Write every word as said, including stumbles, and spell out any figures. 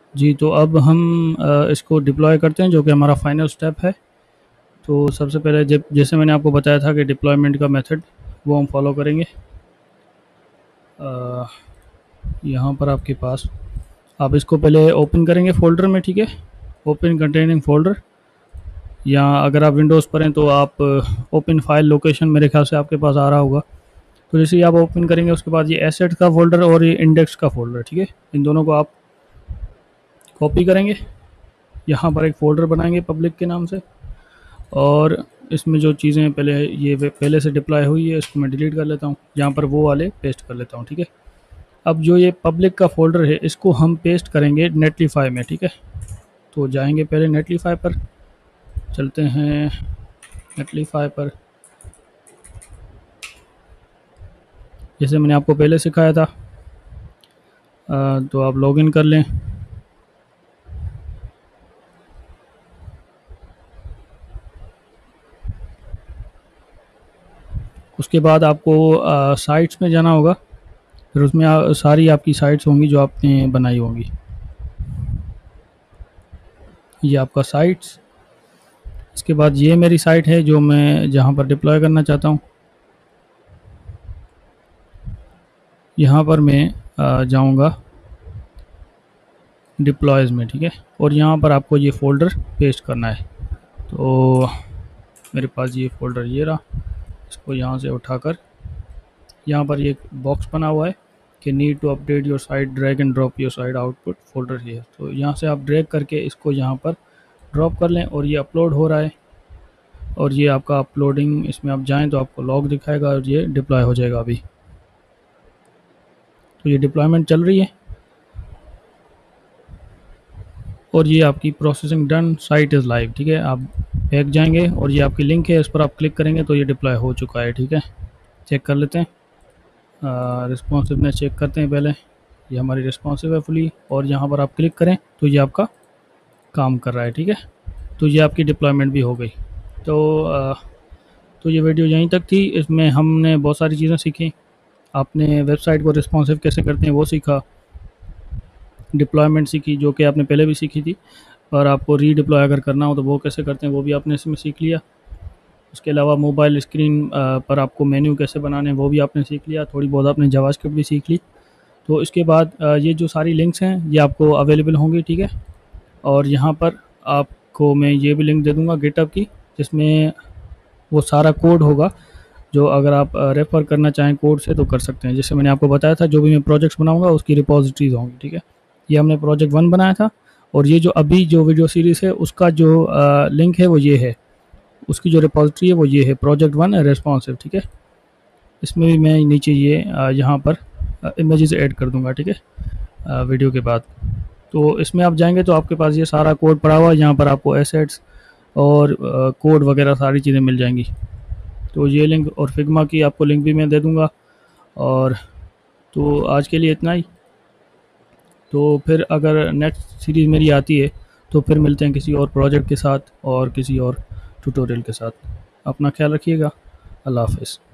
जी, तो अब हम अ, इसको डिप्लॉय करते हैं, जो कि हमारा फाइनल स्टेप है। तो सबसे पहले जब जैसे मैंने आपको बताया था कि डिप्लॉयमेंट का मेथड, वो हम फॉलो करेंगे। अ, यहाँ पर आपके पास आप इसको पहले ओपन करेंगे फ़ोल्डर में, ठीक है? ओपन कंटेनिंग फ़ोल्डर, या अगर आप विंडोज़ पर हैं तो आप ओपन फाइल लोकेशन, मेरे ख्याल से आपके पास आ रहा होगा। तो जैसे ही आप ओपन करेंगे उसके बाद ये एसेट का फ़ोल्डर और ये इंडेक्स का फ़ोल्डर, ठीक है? इन दोनों को आप कॉपी करेंगे, यहाँ पर एक फ़ोल्डर बनाएंगे पब्लिक के नाम से, और इसमें जो चीज़ें पहले ये वे- पहले से डिप्लॉय हुई है इसको मैं डिलीट कर लेता हूँ, यहाँ पर वो वाले पेस्ट कर लेता हूँ, ठीक है? अब जो ये पब्लिक का फ़ोल्डर है इसको हम पेस्ट करेंगे नेटलीफाई में, ठीक है? तो जाएंगे पहले नेटलीफाई पर, चलते हैं नेटलीफाई पर, जैसे मैंने आपको पहले सिखाया था। अ, तो आप लॉगिन कर लें। उसके बाद आपको साइट्स में जाना होगा, फिर उसमें आ, सारी आपकी साइट्स होंगी जो आपने बनाई होंगी। ये आपका साइट्स, इसके बाद ये मेरी साइट है जो मैं जहाँ पर डिप्लॉय करना चाहता हूँ। यहाँ पर मैं अ, जाऊँगा डिप्लॉयज़ में, ठीक है? और यहाँ पर आपको ये फ़ोल्डर पेस्ट करना है। तो मेरे पास ये फ़ोल्डर ये रहा, इसको यहाँ से उठाकर यहाँ पर ये एक बॉक्स बना हुआ है कि need to update your site, drag and drop your site output folder ये है। तो यहाँ से आप ड्रैग करके इसको यहाँ पर ड्रॉप कर लें, और ये अपलोड हो रहा है, और ये आपका अपलोडिंग, इसमें आप जाएँ तो आपको लॉग दिखाएगा और ये डिप्लॉय हो जाएगा अभी। तो ये डिप्लॉयमेंट चल रही है, और ये आपकी processing done, site is live, ठीक है? आप बैक जाएंगे और ये आपकी लिंक है, इस पर आप क्लिक करेंगे तो ये डिप्लॉय हो चुका है, ठीक है? चेक कर लेते हैं, रिस्पॉन्सिवनेस चेक करते हैं पहले। ये हमारी रिस्पॉन्सिव है फुली, और यहाँ पर आप क्लिक करें तो ये आपका काम कर रहा है, ठीक है? तो ये आपकी डिप्लॉयमेंट भी हो गई। तो अ, तो ये वीडियो यहीं तक थी, इसमें हमने बहुत सारी चीज़ें सीखी। आपने वेबसाइट को रिस्पॉन्सिव कैसे करते हैं वो सीखा, डिप्लॉयमेंट सीखी जो कि आपने पहले भी सीखी थी, और आपको रीडिप्लॉय अगर करना हो तो वो कैसे करते हैं वो भी आपने इसमें सीख लिया। उसके अलावा मोबाइल स्क्रीन अ, पर आपको मेन्यू कैसे बनाने हैं वो भी आपने सीख लिया, थोड़ी बहुत आपने जावास्क्रिप्ट भी सीख ली। तो इसके बाद अ, ये जो सारी लिंक्स हैं ये आपको अवेलेबल होंगी, ठीक है? और यहाँ पर आपको मैं ये भी लिंक दे दूँगा गिटहब की, जिसमें वो सारा कोड होगा, जो अगर आप रेफ़र करना चाहें कोड से तो कर सकते हैं। जैसे मैंने आपको बताया था, जो भी मैं प्रोजेक्ट्स बनाऊँगा उसकी रिपॉज़िटरीज़ होंगी, ठीक है? ये हमने प्रोजेक्ट वन बनाया था, और ये जो अभी जो वीडियो सीरीज़ है उसका जो अ, लिंक है वो ये है, उसकी जो रिपॉज़िटरी है वो ये है, प्रोजेक्ट वन रेस्पॉन्सिव, ठीक है? इसमें भी मैं नीचे ये अ, यहाँ पर अ, इमेजेस ऐड कर दूँगा, ठीक है? अ, वीडियो के बाद। तो इसमें आप जाएँगे तो आपके पास ये सारा कोड पड़ा हुआ है, यहाँ पर आपको एसेट्स और अ, कोड वगैरह सारी चीज़ें मिल जाएँगी। तो ये लिंक और फिग्मा की आपको लिंक भी मैं दे दूँगा। और तो आज के लिए इतना ही। तो फिर अगर नेक्स्ट सीरीज़ मेरी आती है तो फिर मिलते हैं किसी और प्रोजेक्ट के साथ और किसी और ट्यूटोरियल के साथ। अपना ख्याल रखिएगा। अल्लाह हाफ़िज़।